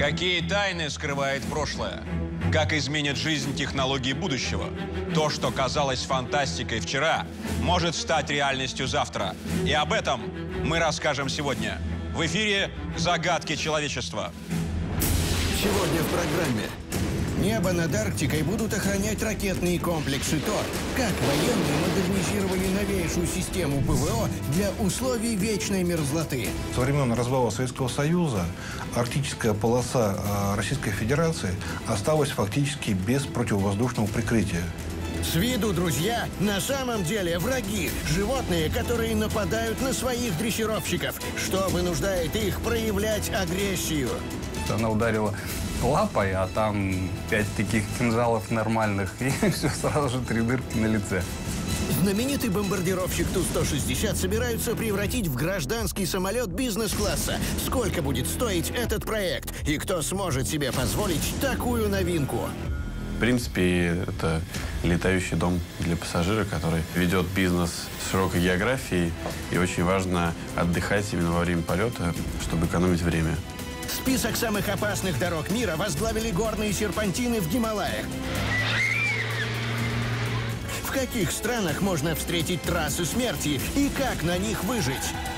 Какие тайны скрывает прошлое? Как изменит жизнь технологии будущего? То, что казалось фантастикой вчера, может стать реальностью завтра. И об этом мы расскажем сегодня. В эфире «Загадки человечества». Сегодня в программе. Небо над Арктикой будут охранять ракетные комплексы ТОР. Как военные модернизировали новейшую систему ПВО для условий вечной мерзлоты. Со времен развала Советского Союза арктическая полоса Российской Федерации осталась фактически без противовоздушного прикрытия. С виду друзья, на самом деле враги. Животные, которые нападают на своих дрессировщиков, что вынуждает их проявлять агрессию. Она ударила лапой, а там 5 таких кинжалов нормальных, и все, сразу же 3 дырки на лице. Знаменитый бомбардировщик Ту-160 собираются превратить в гражданский самолет бизнес-класса. Сколько будет стоить этот проект? И кто сможет себе позволить такую новинку? В принципе, это летающий дом для пассажира, который ведет бизнес с широкой географией. И очень важно отдыхать именно во время полета, чтобы экономить время. Список самых опасных дорог мира возглавили горные серпантины в Гималаях. В каких странах можно встретить трассы смерти и как на них выжить?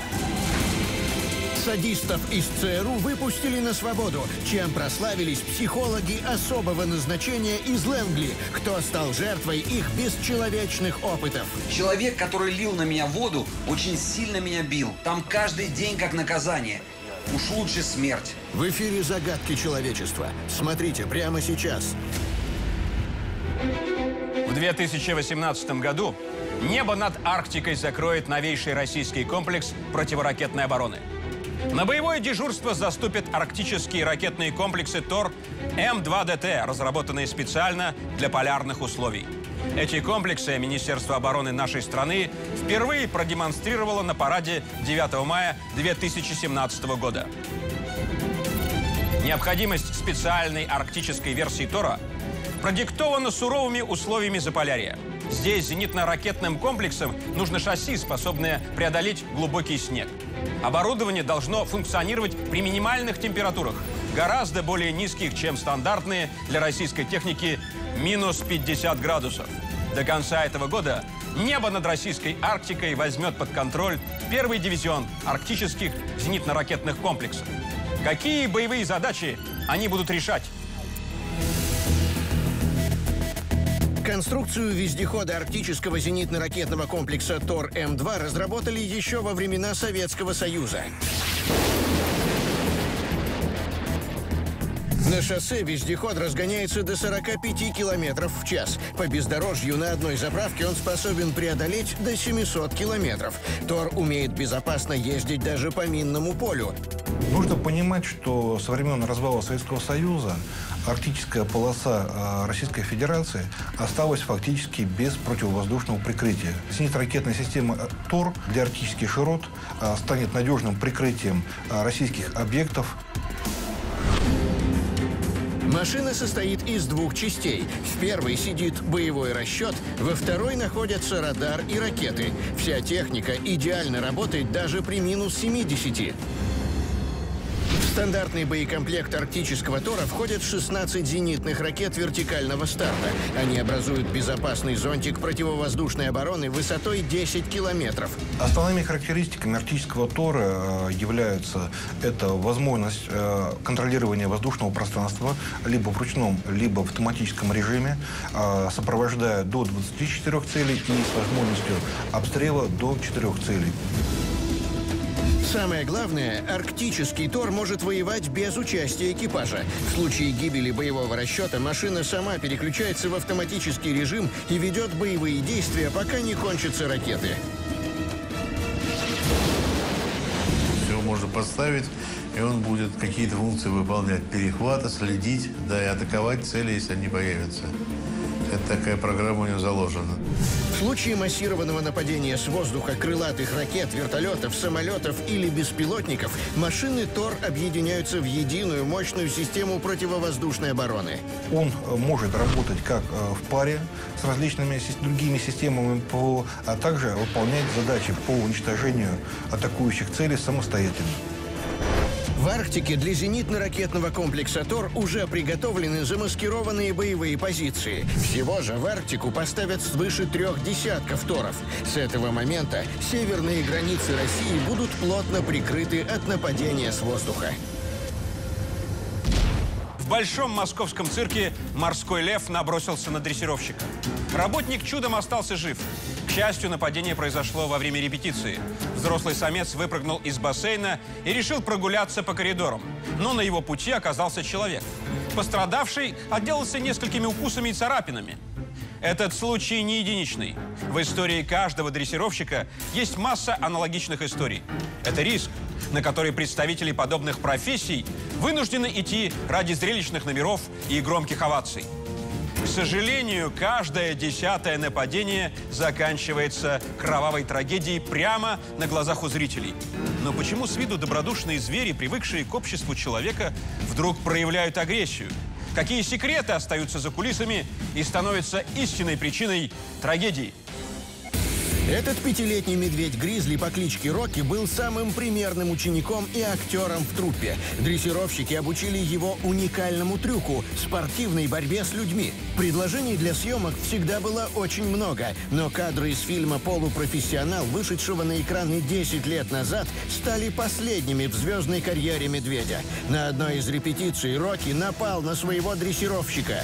Садистов из ЦРУ выпустили на свободу, чем прославились психологи особого назначения из Лэнгли, кто стал жертвой их бесчеловечных опытов. Человек, который лил на меня воду, очень сильно меня бил. Там каждый день как наказание. Уж лучше смерть. В эфире «Загадки человечества». Смотрите прямо сейчас. В 2018 году небо над Арктикой закроет новейший российский комплекс противоракетной обороны. На боевое дежурство заступят арктические ракетные комплексы ТОР М2ДТ, разработанные специально для полярных условий. Эти комплексы Министерство обороны нашей страны впервые продемонстрировало на параде 9 мая 2017 года. Необходимость специальной арктической версии ТОРа продиктована суровыми условиями Заполярья. Здесь зенитно-ракетным комплексам нужно шасси, способное преодолеть глубокий снег. Оборудование должно функционировать при минимальных температурах, гораздо более низких, чем стандартные для российской техники минус 50 градусов. До конца этого года небо над российской Арктикой возьмет под контроль первый дивизион арктических зенитно-ракетных комплексов. Какие боевые задачи они будут решать? Конструкцию вездехода арктического зенитно-ракетного комплекса ТОР М2 разработали еще во времена Советского Союза. На шоссе вездеход разгоняется до 45 километров в час. По бездорожью на одной заправке он способен преодолеть до 700 километров. ТОР умеет безопасно ездить даже по минному полю. Нужно понимать, что со времен развала Советского Союза арктическая полоса Российской Федерации осталась фактически без противовоздушного прикрытия. Зенитно-ракетная система ТОР для арктических широт станет надежным прикрытием российских объектов. Машина состоит из 2 частей. В первой сидит боевой расчет, во второй находятся радар и ракеты. Вся техника идеально работает даже при минус 70. В стандартный боекомплект арктического ТОРа входят 16 зенитных ракет вертикального старта. Они образуют безопасный зонтик противовоздушной обороны высотой 10 километров. Основными характеристиками арктического ТОРа являются это возможность контролирования воздушного пространства либо в ручном, либо в автоматическом режиме, сопровождая до 24 целей и с возможностью обстрела до 4 целей. Самое главное, арктический ТОР может воевать без участия экипажа. В случае гибели боевого расчета машина сама переключается в автоматический режим и ведет боевые действия, пока не кончатся ракеты. Все можно поставить, и он будет какие-то функции выполнять. Перехвата, следить, да, и атаковать цели, если они появятся. Это такая программа у него заложена. В случае массированного нападения с воздуха крылатых ракет, вертолетов, самолетов или беспилотников, машины ТОР объединяются в единую мощную систему противовоздушной обороны. Он может работать как в паре с различными другими системами ПВО, а также выполнять задачи по уничтожению атакующих целей самостоятельно. В Арктике для зенитно-ракетного комплекса «Тор» уже приготовлены замаскированные боевые позиции. Всего же в Арктику поставят свыше 3 десятков «Торов». С этого момента северные границы России будут плотно прикрыты от нападения с воздуха. В большом московском цирке морской лев набросился на дрессировщика. Работник чудом остался жив. К счастью, нападение произошло во время репетиции. Взрослый самец выпрыгнул из бассейна и решил прогуляться по коридорам. Но на его пути оказался человек. Пострадавший отделался несколькими укусами и царапинами. Этот случай не единичный. В истории каждого дрессировщика есть масса аналогичных историй. Это риск, на который представители подобных профессий вынуждены идти ради зрелищных номеров и громких оваций. К сожалению, каждое 10-е нападение заканчивается кровавой трагедией прямо на глазах у зрителей. Но почему с виду добродушные звери, привыкшие к обществу человека, вдруг проявляют агрессию? Какие секреты остаются за кулисами и становятся истинной причиной трагедии? Этот 5-летний медведь-гризли по кличке Рокки был самым примерным учеником и актером в труппе. Дрессировщики обучили его уникальному трюку – спортивной борьбе с людьми. Предложений для съемок всегда было очень много, но кадры из фильма «Полупрофессионал», вышедшего на экраны 10 лет назад, стали последними в звездной карьере медведя. На одной из репетиций Рокки напал на своего дрессировщика.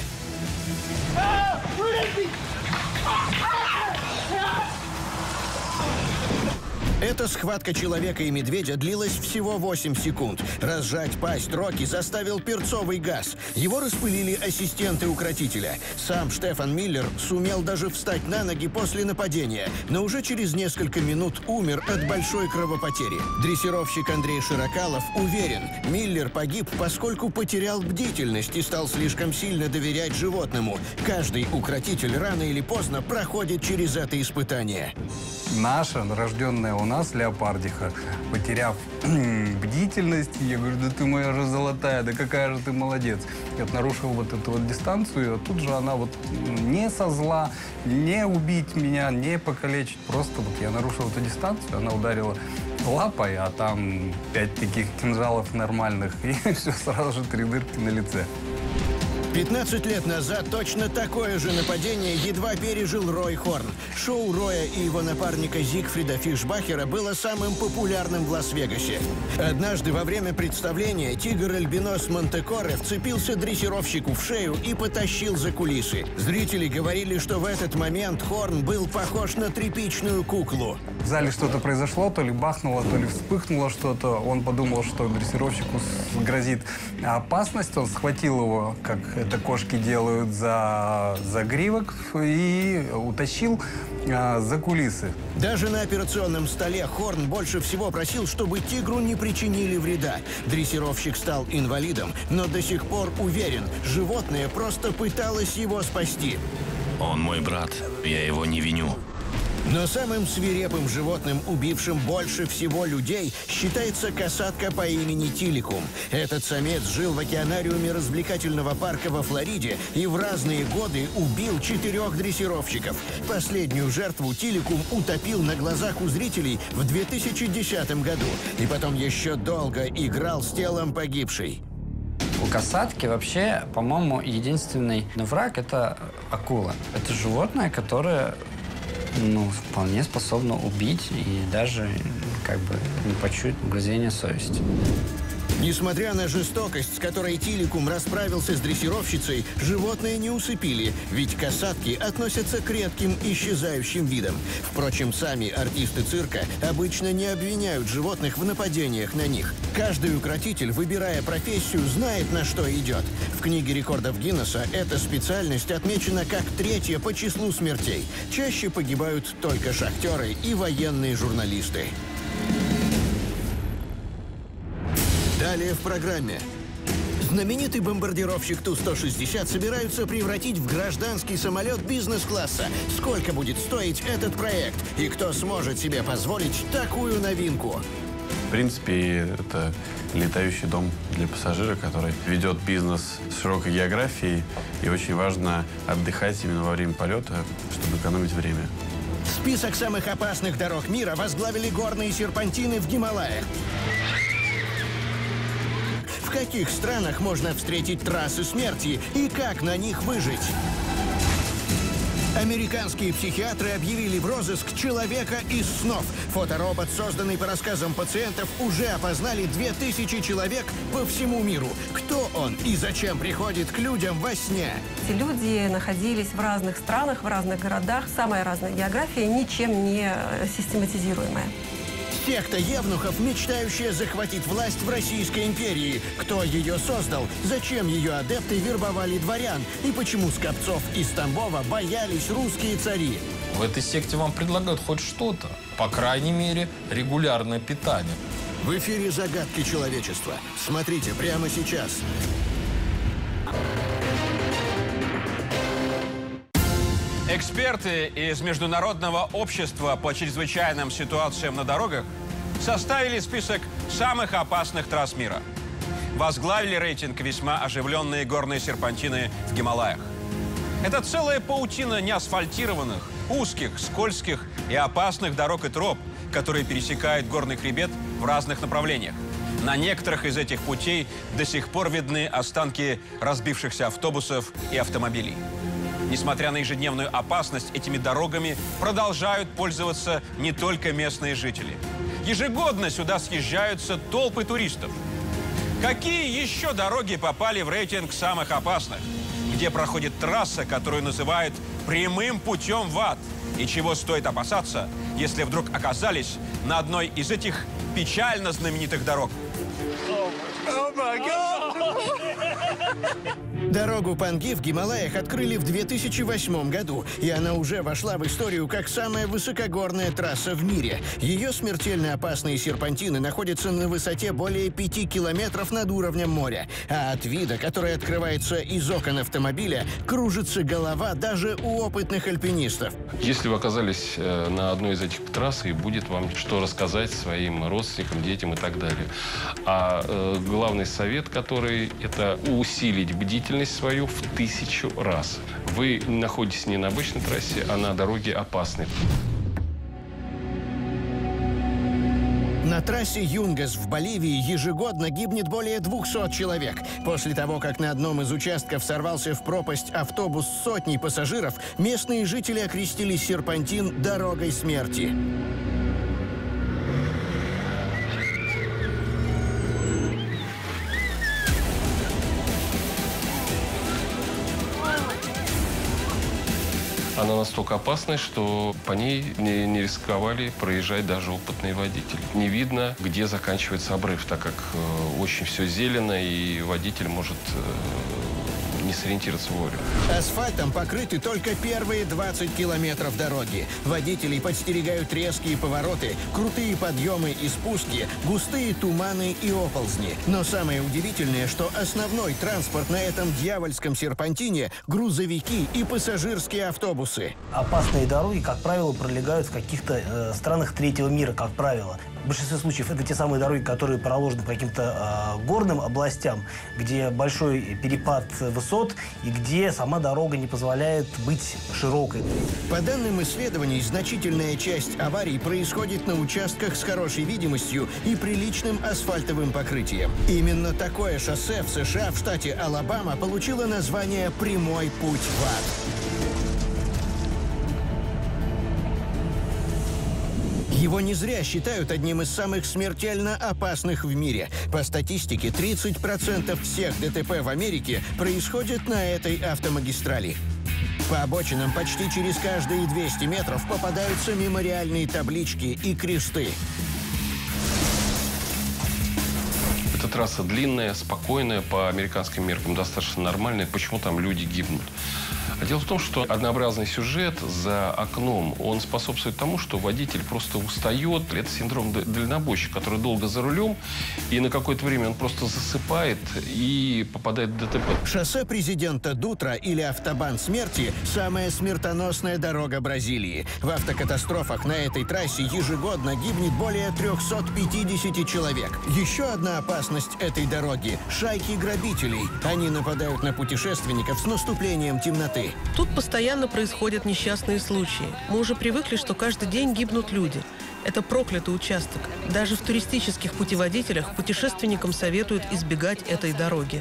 Эта схватка человека и медведя длилась всего 8 секунд. Разжать пасть Рокки заставил перцовый газ. Его распылили ассистенты укротителя. Сам Штефан Миллер сумел даже встать на ноги после нападения, но уже через несколько минут умер от большой кровопотери. Дрессировщик Андрей Широкалов уверен, Миллер погиб, поскольку потерял бдительность и стал слишком сильно доверять животному. Каждый укротитель рано или поздно проходит через это испытание. Наша, рожденная у нас леопардиха, потеряв бдительность, я говорю, да ты моя же золотая, да какая же ты молодец. Я нарушил вот эту вот дистанцию, а тут же она вот не со зла, не убить меня, не покалечить, просто вот я нарушил эту дистанцию, она ударила лапой, а там 5 таких кинжалов нормальных, и все, сразу же 3 дырки на лице. 15 лет назад точно такое же нападение едва пережил Рой Хорн. Шоу Роя и его напарника Зигфрида Фишбахера было самым популярным в Лас-Вегасе. Однажды во время представления тигр-альбинос Монте-Коре вцепился дрессировщику в шею и потащил за кулисы. Зрители говорили, что в этот момент Хорн был похож на тряпичную куклу. В зале что-то произошло, то ли бахнуло, то ли вспыхнуло что-то. Он подумал, что дрессировщику грозит опасность. Он схватил его, как это кошки делают, за загривок и утащил за кулисы. Даже на операционном столе Хорн больше всего просил, чтобы тигру не причинили вреда. Дрессировщик стал инвалидом, но до сих пор уверен, животное просто пыталось его спасти. Он мой брат, я его не виню. Но самым свирепым животным, убившим больше всего людей, считается касатка по имени Тиликум. Этот самец жил в океанариуме развлекательного парка во Флориде и в разные годы убил 4 дрессировщиков. Последнюю жертву Тиликум утопил на глазах у зрителей в 2010 году. И потом еще долго играл с телом погибшей. У касатки вообще, по-моему, единственный враг – это акула. Это животное, которое вполне способна убить и даже не почуять угрызение совести. Несмотря на жестокость, с которой Тиликум расправился с дрессировщицей, животное не усыпили, ведь касатки относятся к редким исчезающим видам. Впрочем, сами артисты цирка обычно не обвиняют животных в нападениях на них. Каждый укротитель, выбирая профессию, знает, на что идет. В книге рекордов Гиннесса эта специальность отмечена как 3-я по числу смертей. Чаще погибают только шахтеры и военные журналисты. Далее в программе. Знаменитый бомбардировщик Ту-160 собираются превратить в гражданский самолет бизнес-класса. Сколько будет стоить этот проект? И кто сможет себе позволить такую новинку? В принципе, это летающий дом для пассажира, который ведет бизнес с широкой географией. И очень важно отдыхать именно во время полета, чтобы экономить время. Список самых опасных дорог мира возглавили горные серпантины в Гималаях. каких странах можно встретить трассы смерти и как на них выжить? Американские психиатры объявили в розыск человека из снов. Фоторобот, созданный по рассказам пациентов, уже опознали 2000 человек по всему миру. Кто он и зачем приходит к людям во сне? Эти люди находились в разных странах, в разных городах. Самая разная география, ничем не систематизируемая. Секта евнухов, мечтающая захватить власть в Российской империи. Кто ее создал? Зачем ее адепты вербовали дворян? И почему Скопцов из Тамбова боялись русские цари? В этой секте вам предлагают хоть что-то. По крайней мере, регулярное питание. В эфире «Загадки человечества». Смотрите прямо сейчас. Эксперты из Международного общества по чрезвычайным ситуациям на дорогах составили список самых опасных трасс мира. Возглавили рейтинг весьма оживленные горные серпантины в Гималаях. Это целая паутина неасфальтированных, узких, скользких и опасных дорог и троп, которые пересекают горный хребет в разных направлениях. На некоторых из этих путей до сих пор видны останки разбившихся автобусов и автомобилей. Несмотря на ежедневную опасность, этими дорогами продолжают пользоваться не только местные жители. Ежегодно сюда съезжаются толпы туристов. Какие еще дороги попали в рейтинг самых опасных? Где проходит трасса, которую называют прямым путем в ад? И чего стоит опасаться, если вдруг оказались на одной из этих печально знаменитых дорог? Дорогу Панги в Гималаях открыли в 2008 году, и она уже вошла в историю как самая высокогорная трасса в мире. Ее смертельно опасные серпантины находятся на высоте более 5 километров над уровнем моря. А от вида, который открывается из окон автомобиля, кружится голова даже у опытных альпинистов. Если вы оказались на одной из этих трасс, и будет вам что рассказать своим родственникам, детям и так далее. А главный совет, который это усилить бдительность свою в 1000 раз. Вы находитесь не на обычной трассе, а на дороге опасной. На трассе Юнгас в Боливии ежегодно гибнет более 200 человек. После того, как на одном из участков сорвался в пропасть автобус с сотней пассажиров, местные жители окрестили серпантин «Дорогой смерти». Она настолько опасная, что по ней не рисковали проезжать даже опытные водители. Не видно, где заканчивается обрыв, так как очень все зелено, и водитель может не сориентироваться вовремя. Асфальтом покрыты только первые 20 километров дороги. Водителей подстерегают резкие повороты, крутые подъемы и спуски, густые туманы и оползни. Но самое удивительное, что основной транспорт на этом дьявольском серпантине – грузовики и пассажирские автобусы. Опасные дороги, как правило, пролегают в каких-то странах третьего мира, как правило. В большинстве случаев это те самые дороги, которые проложены по каким-то горным областям, где большой перепад высот и где сама дорога не позволяет быть широкой. По данным исследований, значительная часть аварий происходит на участках с хорошей видимостью и приличным асфальтовым покрытием. Именно такое шоссе в США, в штате Алабама, получило название «Прямой путь в ад». Его не зря считают одним из самых смертельно опасных в мире. По статистике, 30% всех ДТП в Америке происходят на этой автомагистрали. По обочинам почти через каждые 200 метров попадаются мемориальные таблички и кресты. Эта трасса длинная, спокойная, по американским меркам достаточно нормальная. Почему там люди гибнут? А дело в том, что однообразный сюжет за окном, он способствует тому, что водитель просто устает. Это синдром дальнобойщика, который долго за рулем, и на какое-то время он просто засыпает и попадает в ДТП. Шоссе президента Дутра или автобан смерти – самая смертоносная дорога Бразилии. В автокатастрофах на этой трассе ежегодно гибнет более 350 человек. Еще одна опасность этой дороги – шайки грабителей. Они нападают на путешественников с наступлением темноты. Тут постоянно происходят несчастные случаи. Мы уже привыкли, что каждый день гибнут люди. Это проклятый участок. Даже в туристических путеводителях путешественникам советуют избегать этой дороги.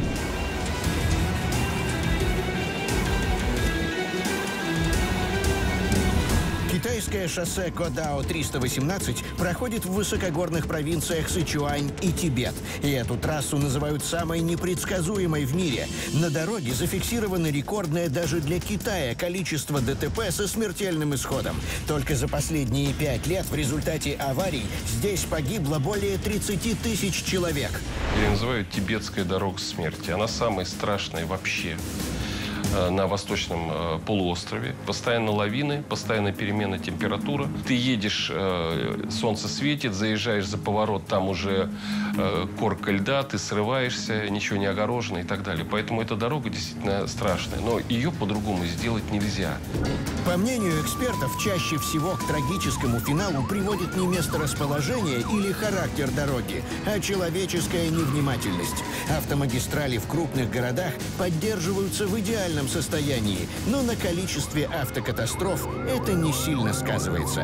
Китайское шоссе Кодао-318 проходит в высокогорных провинциях Сычуань и Тибет. И эту трассу называют самой непредсказуемой в мире. На дороге зафиксировано рекордное даже для Китая количество ДТП со смертельным исходом. Только за последние 5 лет в результате аварий здесь погибло более 30 тысяч человек. Ее называют тибетская дорога смерти. Она самая страшная вообще на восточном полуострове. Постоянно лавины, постоянно перемена температуры. Ты едешь, солнце светит, заезжаешь за поворот, там уже корка льда, ты срываешься, ничего не огорожено и так далее. Поэтому эта дорога действительно страшная. Но ее по-другому сделать нельзя. По мнению экспертов, чаще всего к трагическому финалу приводит не месторасположение или характер дороги, а человеческая невнимательность. Автомагистрали в крупных городах поддерживаются в идеальном состоянии, но на количестве автокатастроф это не сильно сказывается.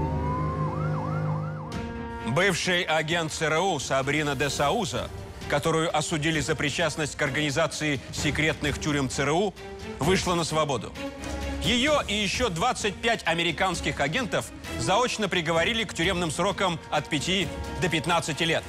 Бывший агент ЦРУ Сабрина де Сауза, которую осудили за причастность к организации секретных тюрем ЦРУ, вышла на свободу. Ее и еще 25 американских агентов заочно приговорили к тюремным срокам от 5 до 15 лет.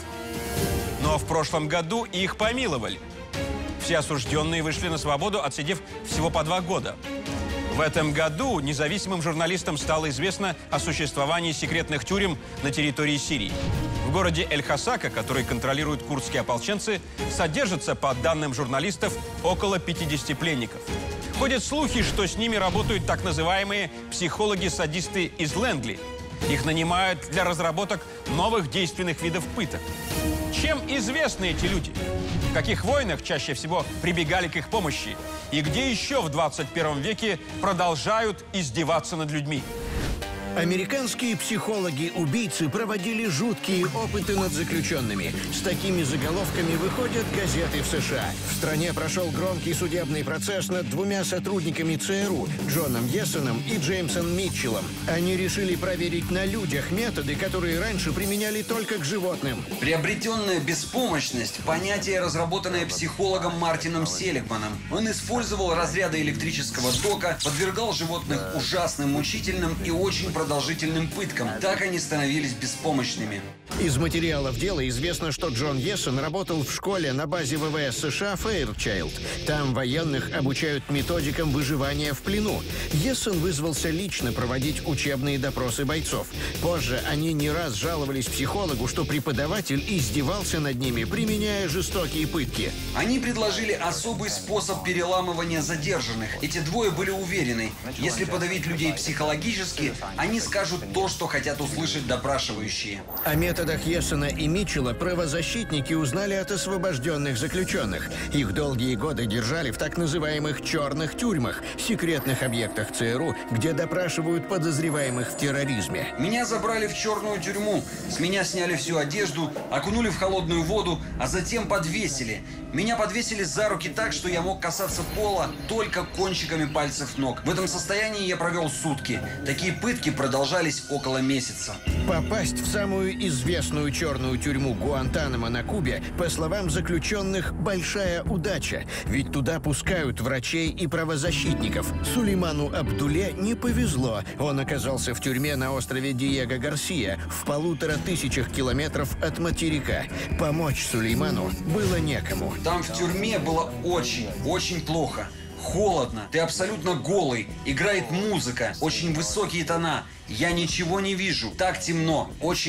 Но в прошлом году их помиловали. Все осужденные вышли на свободу, отсидев всего по 2 года. В этом году независимым журналистам стало известно о существовании секретных тюрем на территории Сирии. В городе Эль-Хасака, который контролируют курдские ополченцы, содержится, по данным журналистов, около 50 пленников. Ходят слухи, что с ними работают так называемые психологи-садисты из Лэнгли. Их нанимают для разработок новых действенных видов пыток. Чем известны эти люди? В каких войнах чаще всего прибегали к их помощи? И где еще в 21 веке продолжают издеваться над людьми? Американские психологи-убийцы проводили жуткие опыты над заключенными. С такими заголовками выходят газеты в США. В стране прошел громкий судебный процесс над 2 сотрудниками ЦРУ – Джоном Ессеном и Джеймсом Митчеллом. Они решили проверить на людях методы, которые раньше применяли только к животным. Приобретенная беспомощность – понятие, разработанное психологом Мартином Селигманом. Он использовал разряды электрического тока, подвергал животных ужасным, мучительным и очень продолжительным пыткам. Так они становились беспомощными. Из материалов дела известно, что Джон Ессен работал в школе на базе ВВС США Фэйрчайлд. Там военных обучают методикам выживания в плену. Ессен вызвался лично проводить учебные допросы бойцов. Позже они не раз жаловались психологу, что преподаватель издевался над ними, применяя жестокие пытки. Они предложили особый способ переламывания задержанных. Эти двое были уверены, если подавить людей психологически, они скажут то, что хотят услышать допрашивающие. О методах Ессена и Митчелла правозащитники узнали от освобожденных заключенных. Их долгие годы держали в так называемых «черных тюрьмах» – секретных объектах ЦРУ, где допрашивают подозреваемых в терроризме. Меня забрали в черную тюрьму. С меня сняли всю одежду, окунули в холодную воду, а затем подвесили. Меня подвесили за руки так, что я мог касаться пола только кончиками пальцев ног. В этом состоянии я провел сутки. Такие пытки продолжались около месяца. Попасть в самую известную черную тюрьму Гуантанамо на Кубе, по словам заключенных, большая удача. Ведь туда пускают врачей и правозащитников. Сулейману Абдуле не повезло. Он оказался в тюрьме на острове Диего Гарсия, в 1500 километров от материка. Помочь Сулейману было некому. Там в тюрьме было очень плохо. Холодно, ты абсолютно голый, играет музыка, очень высокие тона. Я ничего не вижу. Так темно.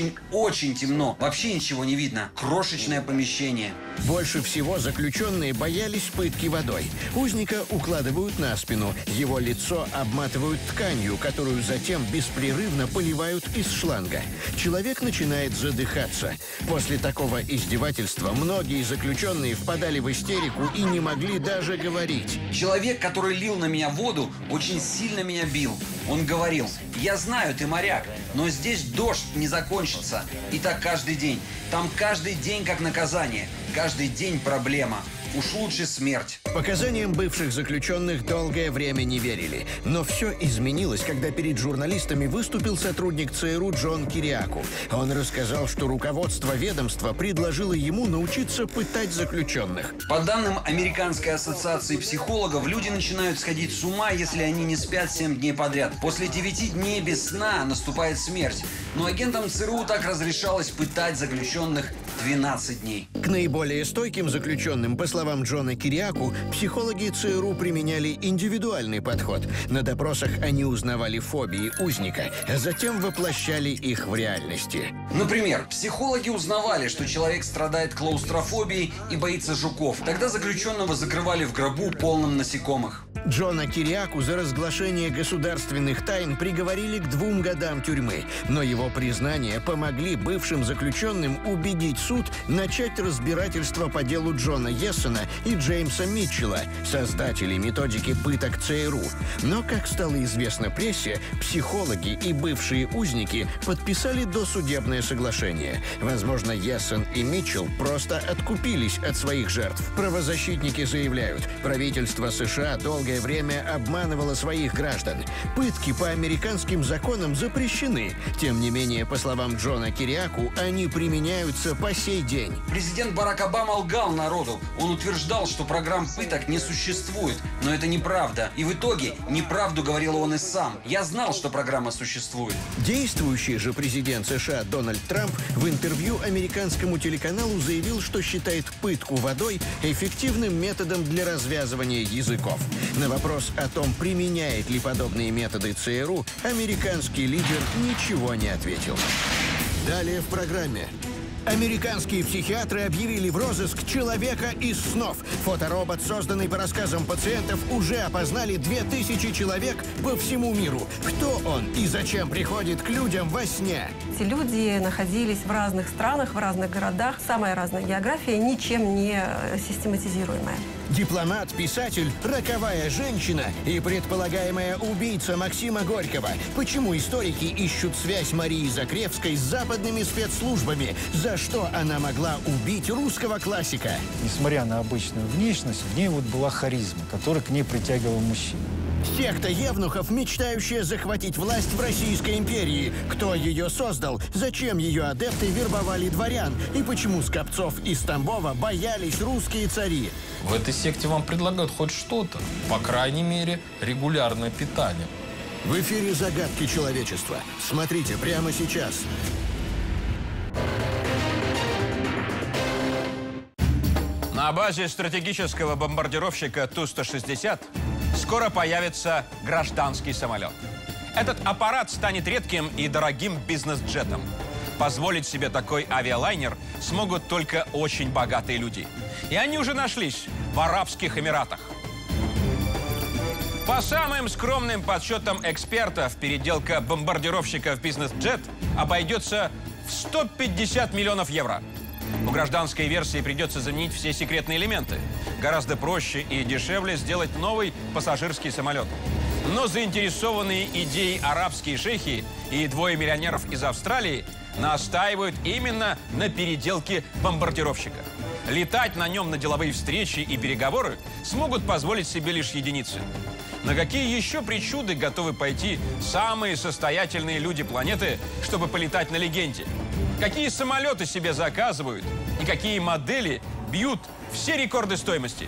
Очень темно. Вообще ничего не видно. Крошечное помещение. Больше всего заключенные боялись пытки водой. Узника укладывают на спину. Его лицо обматывают тканью, которую затем беспрерывно поливают из шланга. Человек начинает задыхаться. После такого издевательства многие заключенные впадали в истерику и не могли даже говорить. Человек, который лил на меня воду, очень сильно меня бил. Он говорил: «Я знаю, ты моряк, но здесь дождь не закончится». И так каждый день. Там каждый день как наказание. Каждый день проблема. Уж лучше смерть. Показаниям бывших заключенных долгое время не верили. Но все изменилось, когда перед журналистами выступил сотрудник ЦРУ Джон Кириаку. Он рассказал, что руководство ведомства предложило ему научиться пытать заключенных. По данным Американской ассоциации психологов, люди начинают сходить с ума, если они не спят 7 дней подряд. После 9 дней без сна наступает смерть. Но агентам ЦРУ так разрешалось пытать заключенных 12 дней. К наиболее стойким заключенным, по словам Джона Кириаку, психологи ЦРУ применяли индивидуальный подход. На допросах они узнавали фобии узника, а затем воплощали их в реальности. Например, психологи узнавали, что человек страдает клаустрофобией и боится жуков. Тогда заключенного закрывали в гробу, полном насекомых. Джона Кириаку за разглашение государственных тайн приговорили к 2 годам тюрьмы. Но его признания помогли бывшим заключенным убедить суд начать разбирательство по делу Джона Ессена и Джеймса Митчелла, создателей методики пыток ЦРУ. Но, как стало известно прессе, психологи и бывшие узники подписали досудебное соглашение. Возможно, Ессен и Митчелл просто откупились от своих жертв. Правозащитники заявляют, правительство США долгое время обманывало своих граждан. Пытки по американским законам запрещены. Тем не менее, по словам Джона Кириаку, они применяются по сей день. Президент Барак Обама лгал народу. Он утверждал, что программ пыток не существует. Но это неправда. И в итоге неправду говорил он и сам. Я знал, что программа существует. Действующий же президент США Дональд Трамп в интервью американскому телеканалу заявил, что считает пытку водой эффективным методом для развязывания языков. На вопрос о том, применяет ли подобные методы ЦРУ, американский лидер ничего не ответил. Далее в программе. Американские психиатры объявили в розыск человека из снов. Фоторобот, созданный по рассказам пациентов, уже опознали 2000 человек по всему миру. Кто он и зачем приходит к людям во сне? Эти люди находились в разных странах, в разных городах. Самая разная география, ничем не систематизируемая. Дипломат, писатель, роковая женщина и предполагаемая убийца Максима Горького. Почему историки ищут связь Марии Закревской с западными спецслужбами? За что она могла убить русского классика? Несмотря на обычную внешность, в ней вот была харизма, которая к ней притягивала мужчин. Секта евнухов, мечтающая захватить власть в Российской империи. Кто ее создал? Зачем ее адепты вербовали дворян? И почему Скопцов из Тамбова боялись русские цари? В этой секте вам предлагают хоть что-то. По крайней мере, регулярное питание. В эфире «Загадки человечества». Смотрите прямо сейчас. На базе стратегического бомбардировщика Ту-160 скоро появится гражданский самолет. Этот аппарат станет редким и дорогим бизнес-джетом. Позволить себе такой авиалайнер смогут только очень богатые люди. И они уже нашлись в Арабских Эмиратах. По самым скромным подсчетам экспертов, переделка бомбардировщика в бизнес-джет обойдется в 150 миллионов евро. У гражданской версии придется заменить все секретные элементы. Гораздо проще и дешевле сделать новый пассажирский самолет. Но заинтересованные идеей арабские шейхи и 2 миллионеров из Австралии настаивают именно на переделке бомбардировщика. Летать на нем на деловые встречи и переговоры смогут позволить себе лишь единицы. На какие еще причуды готовы пойти самые состоятельные люди планеты, чтобы полетать на легенде? Какие самолеты себе заказывают и какие модели бьют все рекорды стоимости?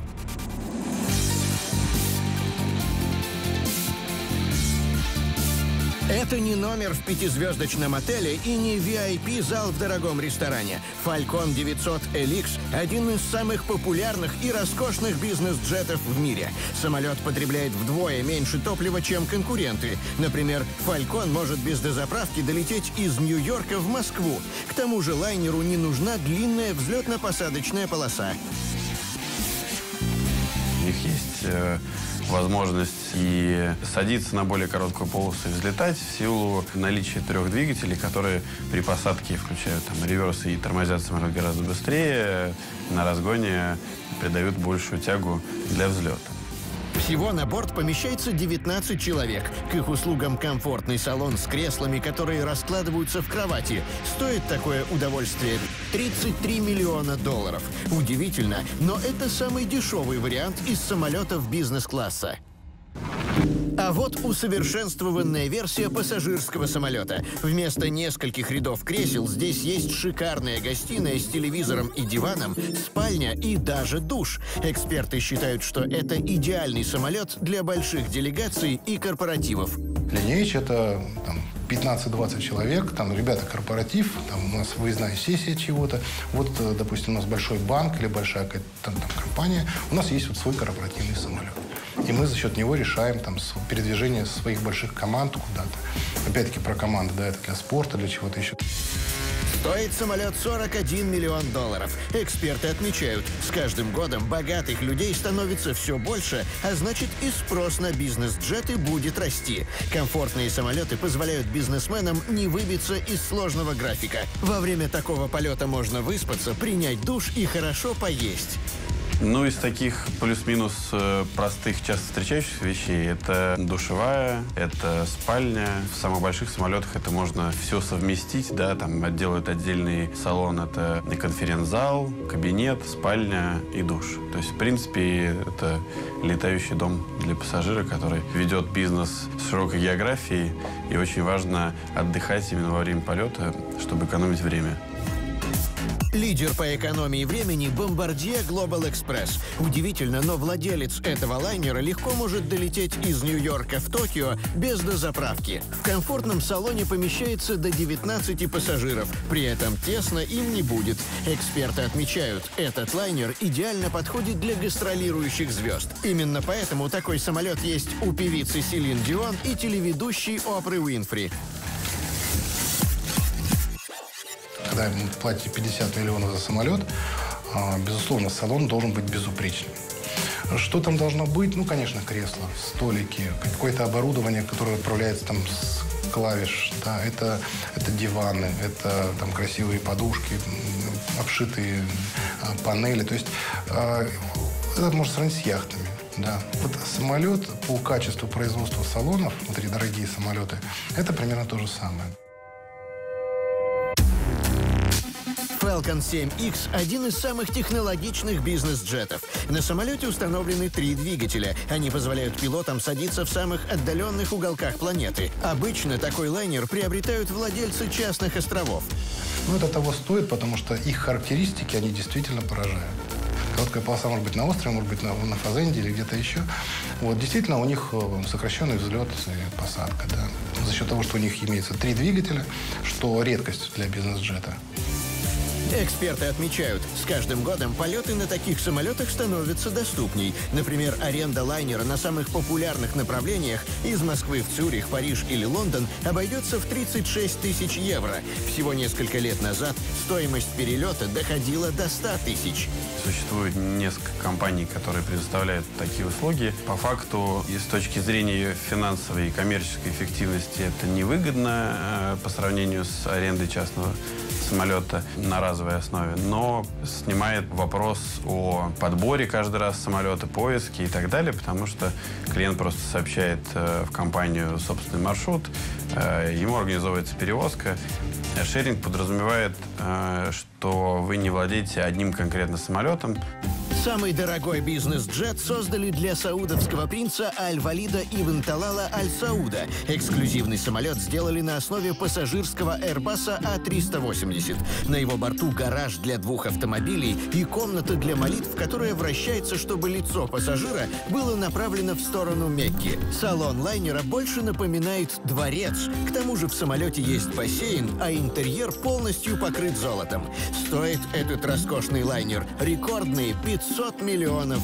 Это не номер в 5-звездочном отеле и не VIP-зал в дорогом ресторане. Falcon 900 LX – один из самых популярных и роскошных бизнес-джетов в мире. Самолет потребляет вдвое меньше топлива, чем конкуренты. Например, Falcon может без дозаправки долететь из Нью-Йорка в Москву. К тому же лайнеру не нужна длинная взлетно-посадочная полоса. У них есть возможность и садиться на более короткую полосу и взлетать в силу наличия 3 двигателей, которые при посадке включают реверсы и тормозят самолет гораздо быстрее, на разгоне придают большую тягу для взлета. Всего на борт помещается 19 человек. К их услугам комфортный салон с креслами, которые раскладываются в кровати. Стоит такое удовольствие $33 миллиона. Удивительно, но это самый дешевый вариант из самолетов бизнес-класса. А вот усовершенствованная версия пассажирского самолета. Вместо нескольких рядов кресел здесь есть шикарная гостиная с телевизором и диваном, спальня и даже душ. Эксперты считают, что это идеальный самолет для больших делегаций и корпоративов. Lineage — это 15-20 человек, там, ребята, корпоратив, там у нас выездная сессия чего-то. Вот, допустим, у нас большой банк или большая там, компания, у нас есть вот свой корпоративный самолет. И мы за счет него решаем там передвижение своих больших команд куда-то. Опять-таки про команды, да, это для спорта, для чего-то еще. Стоит самолет $41 миллион. Эксперты отмечают, с каждым годом богатых людей становится все больше, а значит и спрос на бизнес-джеты будет расти. Комфортные самолеты позволяют бизнесменам не выбиться из сложного графика. Во время такого полета можно выспаться, принять душ и хорошо поесть. Ну, из таких плюс-минус простых, часто встречающихся вещей, это душевая, это спальня. В самых больших самолетах это можно все совместить, да, там делают отдельный салон, это и конференц-зал, кабинет, спальня и душ. То есть, в принципе, это летающий дом для пассажира, который ведет бизнес с широкой географией, и очень важно отдыхать именно во время полета, чтобы экономить время. Лидер по экономии времени – Bombardier Global Express. Удивительно, но владелец этого лайнера легко может долететь из Нью-Йорка в Токио без дозаправки. В комфортном салоне помещается до 19 пассажиров. При этом тесно им не будет. Эксперты отмечают, этот лайнер идеально подходит для гастролирующих звезд. Именно поэтому такой самолет есть у певицы Селин Дион и телеведущей Опры Уинфри. Когда вы платите 50 миллионов за самолет, безусловно, салон должен быть безупречным. Что там должно быть? Ну, конечно, кресла, столики, какое-то оборудование, которое отправляется там с клавиш. Да, это диваны, это там красивые подушки, обшитые панели. То есть это можно сравнить с яхтами. Да. Вот самолет по качеству производства салонов, внутри дорогие самолеты, это примерно то же самое. Falcon 7X – один из самых технологичных бизнес-джетов. На самолете установлены 3 двигателя. Они позволяют пилотам садиться в самых отдаленных уголках планеты. Обычно такой лайнер приобретают владельцы частных островов. Ну, это того стоит, потому что их характеристики, они действительно поражают. Короткая полоса может быть на острове, может быть на фазенде или где-то еще. Вот, действительно, у них сокращенный взлет и посадка. Да. За счет того, что у них имеется 3 двигателя, что редкость для бизнес-джета. Эксперты отмечают, с каждым годом полеты на таких самолетах становятся доступней. Например, аренда лайнера на самых популярных направлениях из Москвы в Цюрих, Париж или Лондон обойдется в 36 тысяч евро. Всего несколько лет назад стоимость перелета доходила до 100 тысяч. Существует несколько компаний, которые предоставляют такие услуги. По факту, и с точки зрения финансовой и коммерческой эффективности, это невыгодно по сравнению с арендой частного самолета на разовой основе, но снимает вопрос о подборе каждый раз самолета, поиске и так далее, потому что клиент просто сообщает в компанию собственный маршрут, ему организовывается перевозка. Шеринг подразумевает, что вы не владеете одним конкретно самолетом. Самый дорогой бизнес-джет создали для саудовского принца Аль-Валида ибн Талала Аль-Сауда. Эксклюзивный самолет сделали на основе пассажирского Airbus A380. На его борту гараж для 2 автомобилей и комната для молитв, которая вращается, чтобы лицо пассажира было направлено в сторону Мекки. Салон лайнера больше напоминает дворец. К тому же в самолете есть бассейн, а интерьер полностью покрыт золотом. Стоит этот роскошный лайнер рекордные $500 миллионов.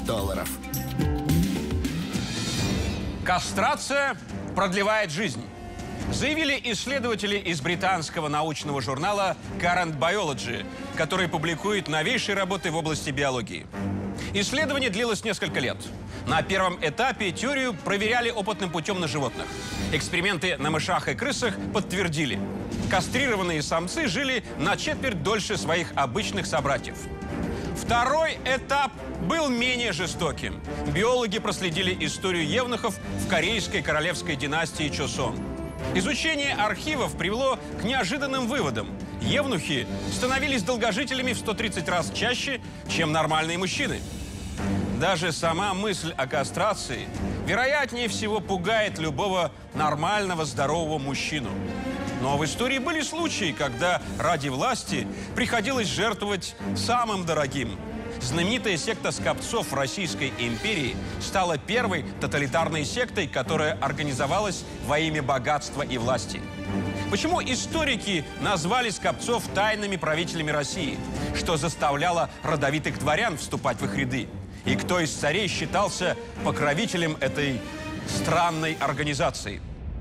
Кастрация продлевает жизнь. Заявили исследователи из британского научного журнала Current Biology, который публикует новейшие работы в области биологии. Исследование длилось несколько лет. На первом этапе теорию проверяли опытным путем на животных. Эксперименты на мышах и крысах подтвердили. Кастрированные самцы жили на четверть дольше своих обычных собратьев. Второй этап был менее жестоким. Биологи проследили историю евнухов в корейской королевской династии Чосон. Изучение архивов привело к неожиданным выводам. Евнухи становились долгожителями в 130 раз чаще, чем нормальные мужчины. Даже сама мысль о кастрации, вероятнее всего, пугает любого нормального, здорового мужчину. Но в истории были случаи, когда ради власти приходилось жертвовать самым дорогим. Знаменитая секта скопцов в Российской империи стала первой тоталитарной сектой, которая организовалась во имя богатства и власти. Почему историки назвали скопцов тайными правителями России, что заставляло родовитых дворян вступать в их ряды? И кто из царей считался покровителем этой странной организации?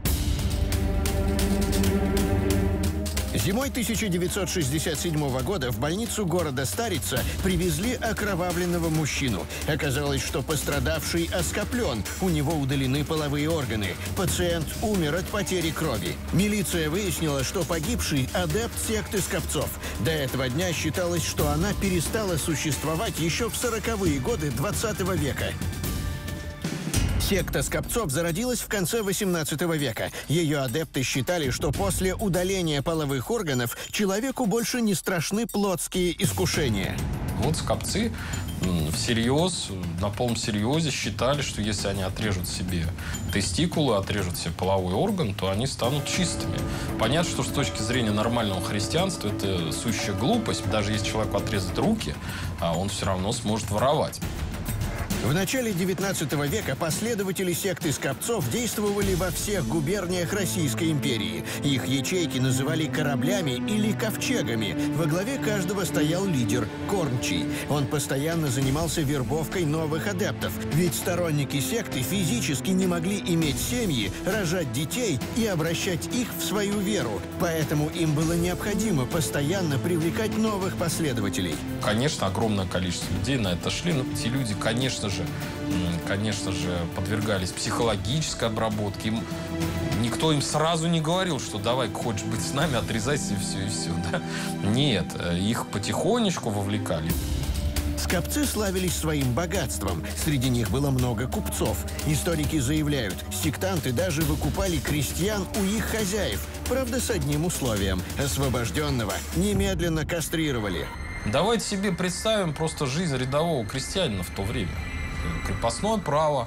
Зимой 1967 года в больницу города Старица привезли окровавленного мужчину. Оказалось, что пострадавший оскоплен, у него удалены половые органы. Пациент умер от потери крови. Милиция выяснила, что погибший – адепт секты скопцов. До этого дня считалось, что она перестала существовать еще в 40-е годы 20 века. Секта скопцов зародилась в конце 18 века. Ее адепты считали, что после удаления половых органов человеку больше не страшны плотские искушения. Вот скопцы всерьез, на полном серьезе считали, что если они отрежут себе тестикулы, отрежут себе половой орган, то они станут чистыми. Понятно, что с точки зрения нормального христианства это сущая глупость. Даже если человеку отрезать руки, он все равно сможет воровать. В начале 19 века последователи секты скопцов действовали во всех губерниях Российской империи. Их ячейки называли кораблями или ковчегами. Во главе каждого стоял лидер – кормчий. Он постоянно занимался вербовкой новых адептов. Ведь сторонники секты физически не могли иметь семьи, рожать детей и обращать их в свою веру. Поэтому им было необходимо постоянно привлекать новых последователей. Конечно, огромное количество людей на это шли, но эти люди, конечно же, подвергались психологической обработке. Никто им сразу не говорил, что давай, хочешь быть с нами, отрезайся и все. Да? Нет, их потихонечку вовлекали. Скопцы славились своим богатством. Среди них было много купцов. Историки заявляют, сектанты даже выкупали крестьян у их хозяев. Правда, с одним условием – освобожденного немедленно кастрировали. Давайте себе представим просто жизнь рядового крестьянина в то время. Крепостное право,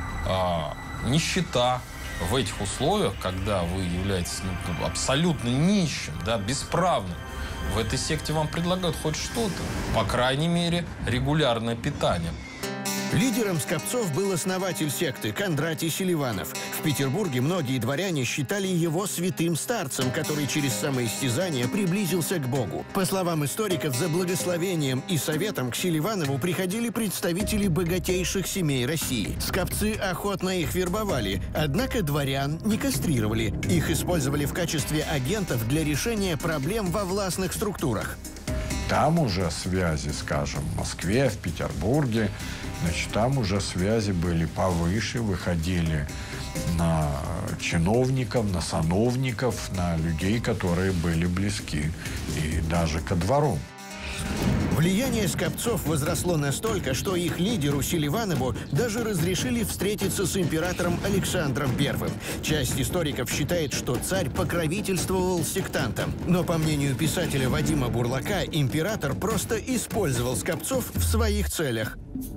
нищета. В этих условиях, когда вы являетесь абсолютно нищим, да, бесправным, в этой секте вам предлагают хоть что-то. По крайней мере, регулярное питание. Лидером скопцов был основатель секты Кондратий Селиванов. В Петербурге многие дворяне считали его святым старцем, который через самоистязание приблизился к Богу. По словам историков, за благословением и советом к Селиванову приходили представители богатейших семей России. Скопцы охотно их вербовали, однако дворян не кастрировали. Их использовали в качестве агентов для решения проблем во властных структурах. Там уже связи, скажем, в Москве, в Петербурге, значит, там уже связи были повыше, выходили на чиновников, на сановников, на людей, которые были близки и даже ко двору. Влияние скопцов возросло настолько, что их лидеру Селиванову даже разрешили встретиться с императором Александром I. Часть историков считает, что царь покровительствовал сектантам. Но, по мнению писателя Вадима Бурлака, император просто использовал скопцов в своих целях.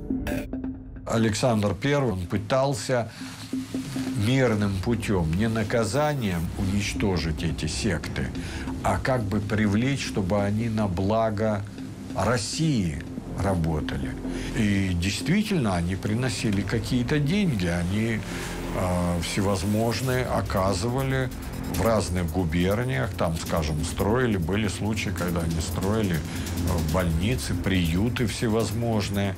Александр I пытался мирным путем, не наказанием уничтожить эти секты, а как бы привлечь, чтобы они на благо России работали. И действительно, они приносили какие-то деньги, они всевозможные оказывали в разных губерниях, там, скажем, строили, были случаи, когда они строили больницы, приюты всевозможные.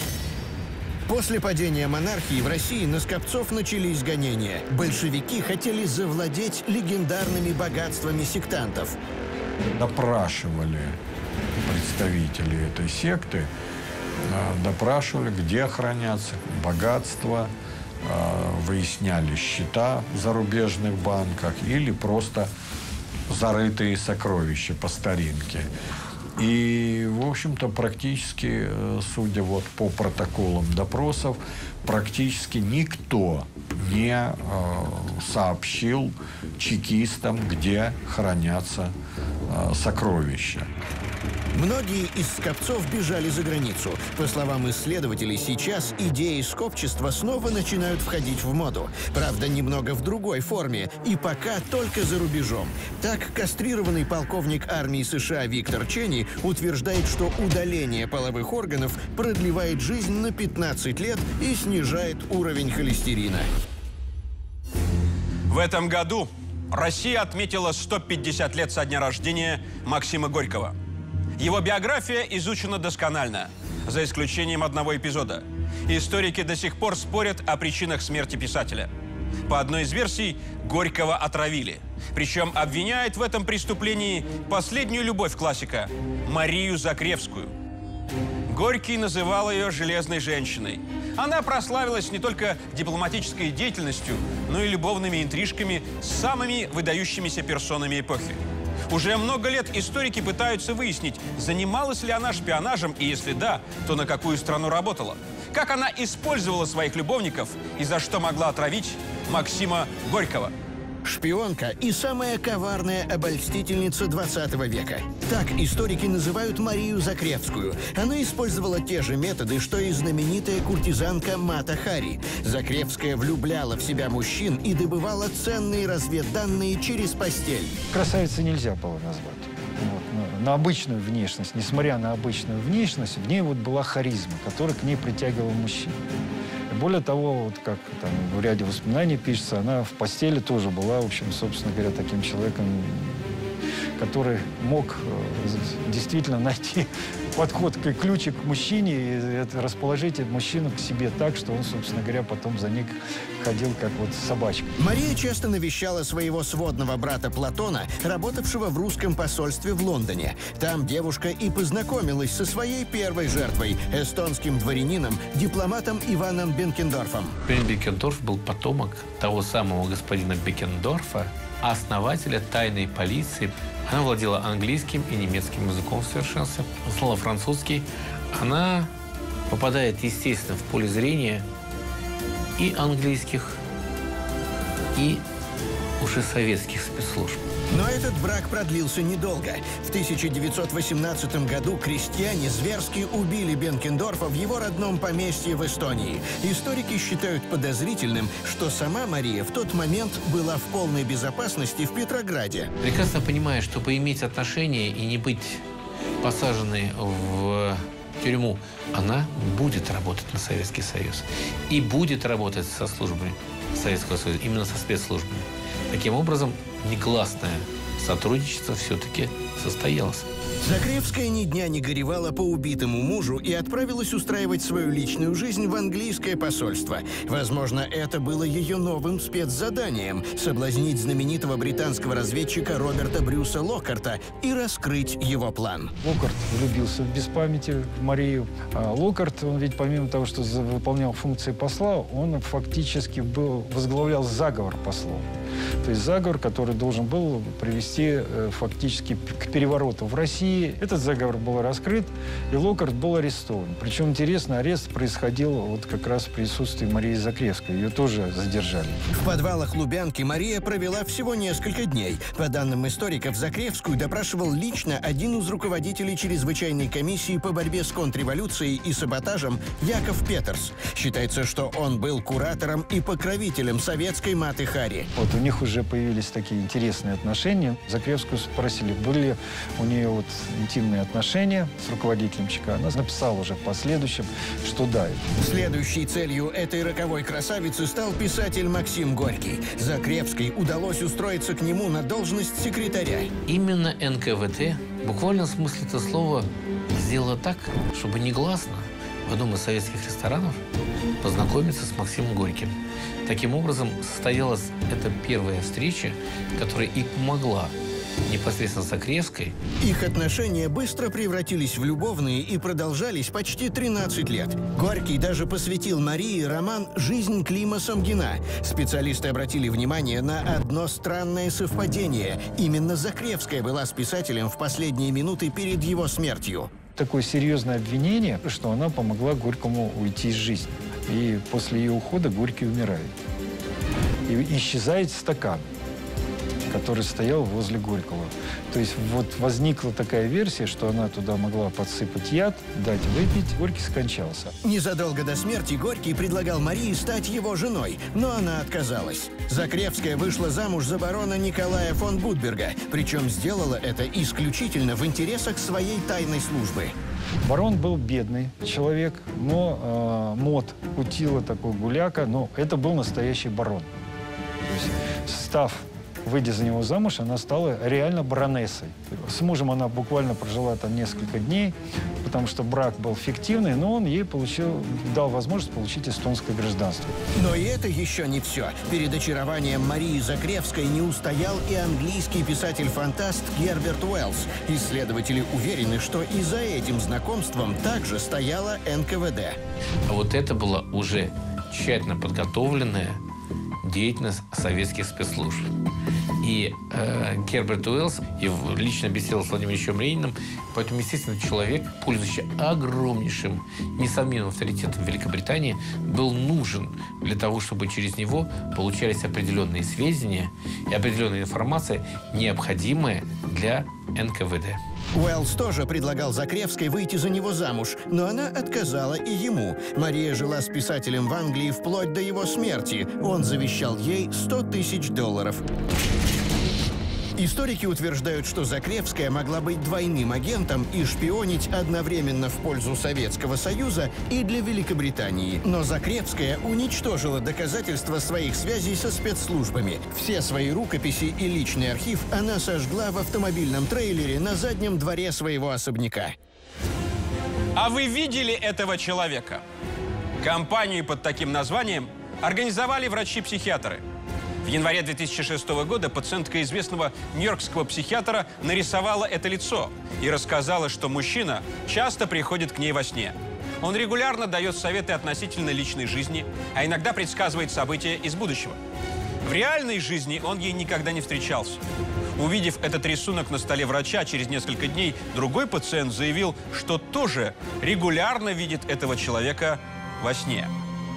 После падения монархии в России на скопцов начались гонения. Большевики хотели завладеть легендарными богатствами сектантов. Допрашивали представители этой секты, допрашивали, где хранятся богатства, выясняли счета в зарубежных банках или просто зарытые сокровища по старинке. И в общем-то, практически, судя вот по протоколам допросов, практически никто не сообщил чекистам, где хранятся сокровища. Многие из скопцов бежали за границу. По словам исследователей, сейчас идеи скопчества снова начинают входить в моду. Правда, немного в другой форме, и пока только за рубежом. Так, кастрированный полковник армии США Виктор Ченни утверждает, что удаление половых органов продлевает жизнь на 15 лет и снижает уровень холестерина. В этом году Россия отметила 150 лет со дня рождения Максима Горького. Его биография изучена досконально, за исключением одного эпизода. Историки до сих пор спорят о причинах смерти писателя. По одной из версий, Горького отравили. Причем обвиняет в этом преступлении последнюю любовь классика – Марию Закревскую. Горький называл ее «железной женщиной». Она прославилась не только дипломатической деятельностью, но и любовными интрижками с самыми выдающимися персонами эпохи. Уже много лет историки пытаются выяснить, занималась ли она шпионажем, и если да, то на какую страну работала. Как она использовала своих любовников и за что могла отравить Максима Горького. Шпионка и самая коварная обольстительница 20 века. Так историки называют Марию Закревскую. Она использовала те же методы, что и знаменитая куртизанка Мата Хари. Закревская влюбляла в себя мужчин и добывала ценные разведданные через постель. Красавицей нельзя было назвать. Вот. На обычную внешность, несмотря на обычную внешность, в ней вот была харизма, которая к ней притягивала мужчин. Более того, вот как там в ряде воспоминаний пишется, она в постели тоже была, в общем, собственно говоря, таким человеком, который мог действительно найти подход, ключик к мужчине и расположить мужчину к себе так, что он, собственно говоря, потом за ней ходил как вот собачка. Мария часто навещала своего сводного брата Платона, работавшего в русском посольстве в Лондоне. Там девушка и познакомилась со своей первой жертвой – эстонским дворянином, дипломатом Иваном Бенкендорфом. Бенкендорф был потомок того самого господина Бенкендорфа, основателя тайной полиции. Она владела английским и немецким языком в совершенстве, знала французский. Она попадает, естественно, в поле зрения и английских, и уже советских спецслужб. Но этот брак продлился недолго. В 1918 году крестьяне зверски убили Бенкендорфа в его родном поместье в Эстонии. Историки считают подозрительным, что сама Мария в тот момент была в полной безопасности в Петрограде. Прекрасно понимая, что поиметь отношения и не быть посаженной в тюрьму, она будет работать на Советский Союз. И будет работать со службами Советского Союза, именно со спецслужбами. Таким образом, негласное сотрудничество все-таки состоялось. Закревская ни дня не горевала по убитому мужу и отправилась устраивать свою личную жизнь в английское посольство. Возможно, это было ее новым спецзаданием – соблазнить знаменитого британского разведчика Роберта Брюса Локкарта и раскрыть его план. Локкарт влюбился без памяти в Марию. А Локкарт, он ведь помимо того, что выполнял функции посла, он фактически возглавлял заговор послов. То есть заговор, который должен был привести фактически к перевороту в России. Этот заговор был раскрыт, и Локкарт был арестован. Причем, интересно, арест происходил вот как раз в присутствии Марии Закревской. Ее тоже задержали. В подвалах Лубянки Мария провела всего несколько дней. По данным историков, Закревскую допрашивал лично один из руководителей чрезвычайной комиссии по борьбе с контрреволюцией и саботажем Яков Петерс. Считается, что он был куратором и покровителем советской Маты Хари. Вот у них уже появились такие интересные отношения. Закревскую спросили, были ли у нее вот интимные отношения с руководителем ЧК. Она написала уже в последующем, что да. Следующей целью этой роковой красавицы стал писатель Максим Горький. Закревской удалось устроиться к нему на должность секретаря. Именно НКВД, в буквальном смысле этого слова, сделала так, чтобы негласно в одном из советских ресторанов познакомиться с Максимом Горьким. Таким образом, состоялась эта первая встреча, которая и помогла непосредственно Закревской. Их отношения быстро превратились в любовные и продолжались почти 13 лет. Горький даже посвятил Марии роман «Жизнь Клима Самгина». Специалисты обратили внимание на одно странное совпадение. Именно Закревская была с писателем в последние минуты перед его смертью. такое серьезное обвинение, что она помогла Горькому уйти из жизни. И после ее ухода Горький умирает. И исчезает стакан, который стоял возле Горького. То есть вот возникла такая версия, что она туда могла подсыпать яд, дать выпить, Горький скончался. Незадолго до смерти Горький предлагал Марии стать его женой, но она отказалась. Закревская вышла замуж за барона Николая фон Будберга, причем сделала это исключительно в интересах своей тайной службы. Барон был бедный человек, но мод кутила такой гуляка, но это был настоящий барон. То есть, выйдя за него замуж, она стала реально баронессой. С мужем она буквально прожила там несколько дней, потому что брак был фиктивный, но он ей дал возможность получить эстонское гражданство. Но и это еще не все. Перед очарованием Марии Закревской не устоял и английский писатель-фантаст Герберт Уэллс. Исследователи уверены, что и за этим знакомством также стояла НКВД. А вот это была уже тщательно подготовленная деятельность советских спецслужб. И Герберт Уэллс лично беседовал с Владимиром Ильичем Лениным, поэтому, естественно, человек, пользующий огромнейшим, несомненным авторитетом в Великобритании, был нужен для того, чтобы через него получались определенные сведения и определенная информация, необходимая для НКВД. Уэллс тоже предлагал Закревской выйти за него замуж, но она отказала и ему. Мария жила с писателем в Англии вплоть до его смерти. Он завещал ей $100 000. Историки утверждают, что Закревская могла быть двойным агентом и шпионить одновременно в пользу Советского Союза и для Великобритании. Но Закревская уничтожила доказательства своих связей со спецслужбами. Все свои рукописи и личный архив она сожгла в автомобильном трейлере на заднем дворе своего особняка. А вы видели этого человека? Компанию под таким названием организовали врачи-психиатры. В январе 2006 года пациентка известного нью-йоркского психиатра нарисовала это лицо и рассказала, что мужчина часто приходит к ней во сне. Он регулярно дает советы относительно личной жизни, а иногда предсказывает события из будущего. В реальной жизни он ей никогда не встречался. Увидев этот рисунок на столе врача, через несколько дней другой пациент заявил, что тоже регулярно видит этого человека во сне.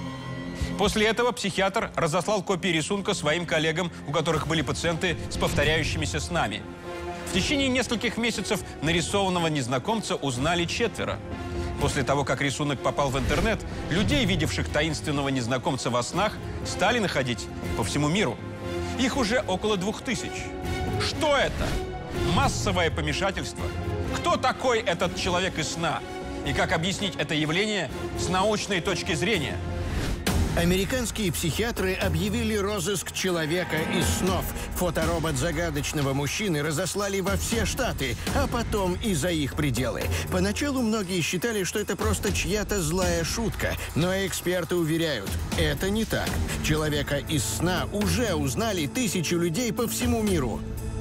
После этого психиатр разослал копии рисунка своим коллегам, у которых были пациенты с повторяющимися снами. В течение нескольких месяцев нарисованного незнакомца узнали 4. После того, как рисунок попал в интернет, людей, видевших таинственного незнакомца во снах, стали находить по всему миру. Их уже около 2000. Что это? Массовое помешательство? Кто такой этот человек из сна? И как объяснить это явление с научной точки зрения? Американские психиатры объявили розыск человека из снов. Фоторобот загадочного мужчины разослали во все штаты, а потом и за их пределы. Поначалу многие считали, что это просто чья-то злая шутка, но эксперты уверяют, это не так. Человека из сна уже узнали 1000 людей по всему миру.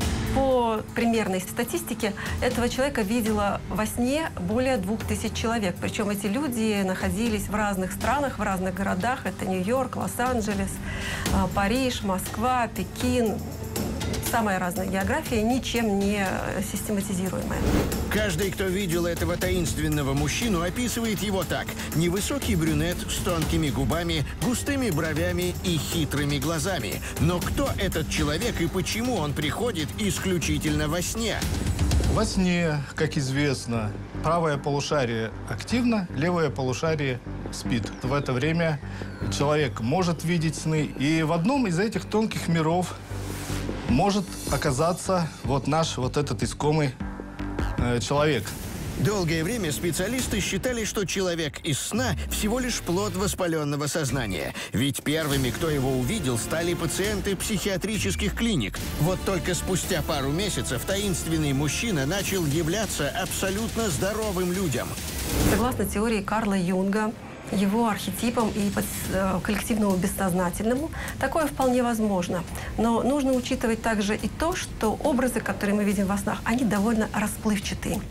По примерной статистике, этого человека видело во сне более 2000 человек. Причем эти люди находились в разных странах, в разных городах. Это Нью-Йорк, Лос-Анджелес, Париж, Москва, Пекин. Самая разная география, ничем не систематизируемая. Каждый, кто видел этого таинственного мужчину, описывает его так. Невысокий брюнет с тонкими губами, густыми бровями и хитрыми глазами. Но кто этот человек и почему он приходит исключительно во сне? Во сне, как известно, правое полушарие активно, левое полушарие спит. В это время человек может видеть сны. И в одном из этих тонких миров может оказаться наш этот искомый человек. Долгое время специалисты считали, что человек из сна всего лишь плод воспаленного сознания. Ведь первыми, кто его увидел, стали пациенты психиатрических клиник. Вот только спустя пару месяцев таинственный мужчина начал являться абсолютно здоровым людям. Согласно теории Карла Юнга, его архетипам и коллективному бессознательному, такое вполне возможно. Но нужно учитывать также и то, что образы, которые мы видим во снах, они довольно расплывчатые.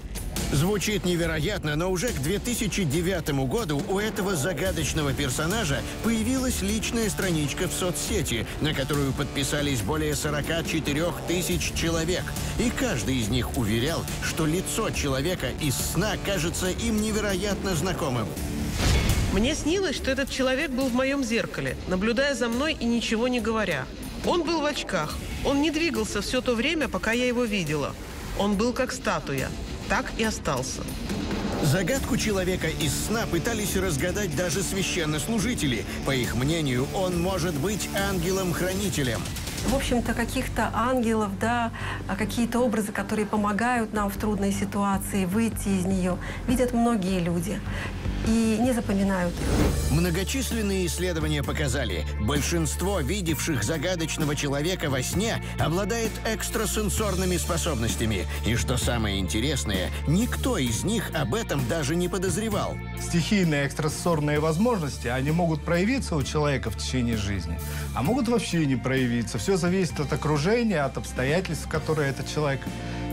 Звучит невероятно, но уже к 2009 году у этого загадочного персонажа появилась личная страничка в соцсети, на которую подписались более 44 тысяч человек. И каждый из них уверял, что лицо человека из сна кажется им невероятно знакомым. Мне снилось, что этот человек был в моем зеркале, наблюдая за мной и ничего не говоря. Он был в очках. Он не двигался все то время, пока я его видела. Он был как статуя. Так и остался. Загадку человека из сна пытались разгадать даже священнослужители. По их мнению, он может быть ангелом-хранителем. В общем-то, каких-то ангелов, да, какие-то образы, которые помогают нам в трудной ситуации выйти из нее, видят многие люди и не запоминают их. Многочисленные исследования показали, большинство видевших загадочного человека во сне обладает экстрасенсорными способностями. И что самое интересное, никто из них об этом даже не подозревал. Стихийные экстрасенсорные возможности, они могут проявиться у человека в течение жизни, а могут вообще не проявиться. Все зависит от окружения, от обстоятельств, в которые этот человек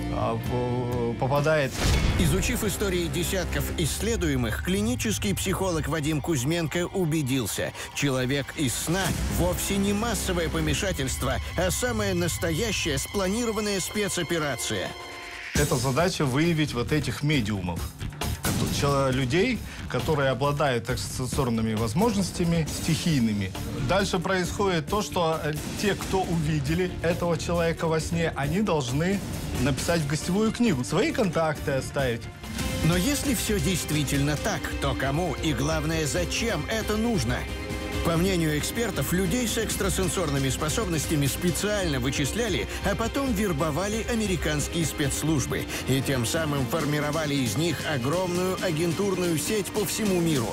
попадает. Изучив истории десятков исследуемых, клинический психолог Вадим Кузьменко убедился, человек из сна вовсе не массовое помешательство, а самая настоящая спланированная спецоперация. Это задача выявить вот этих медиумов, людей, которые обладают экстрасенсорными возможностями стихийными. Дальше происходит то, что те, кто увидели этого человека во сне, они должны написать в гостевую книгу, свои контакты оставить. Но если все действительно так, то кому и, главное, зачем это нужно? По мнению экспертов, людей с экстрасенсорными способностями специально вычисляли, а потом вербовали американские спецслужбы. И тем самым формировали из них огромную агентурную сеть по всему миру.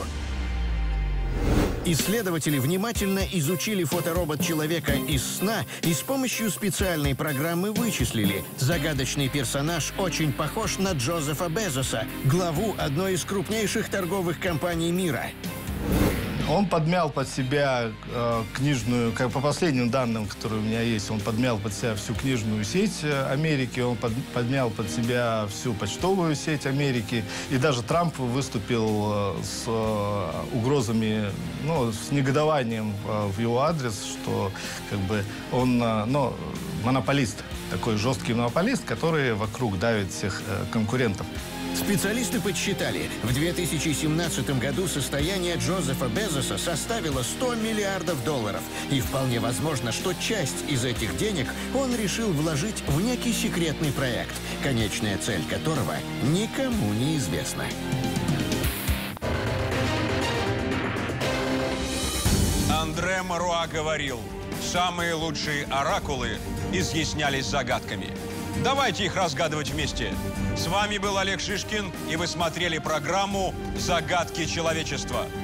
Исследователи внимательно изучили фоторобот человека из сна и с помощью специальной программы вычислили. Загадочный персонаж очень похож на Джозефа Безоса, главу одной из крупнейших торговых компаний мира. Он подмял под себя книжную, как по последним данным, которые у меня есть, он подмял под себя всю книжную сеть Америки, он подмял под себя всю почтовую сеть Америки. И даже Трамп выступил с угрозами, с негодованием в его адрес, что как бы он, монополист, такой жесткий монополист, который вокруг давит всех конкурентов. Специалисты подсчитали, в 2017 году состояние Джозефа Безоса составило $100 миллиардов. И вполне возможно, что часть из этих денег он решил вложить в некий секретный проект, конечная цель которого никому не известна. Андре Маруа говорил, самые лучшие оракулы изъяснялись загадками. Давайте их разгадывать вместе. С вами был Олег Шишкин, и вы смотрели программу «Загадки человечества».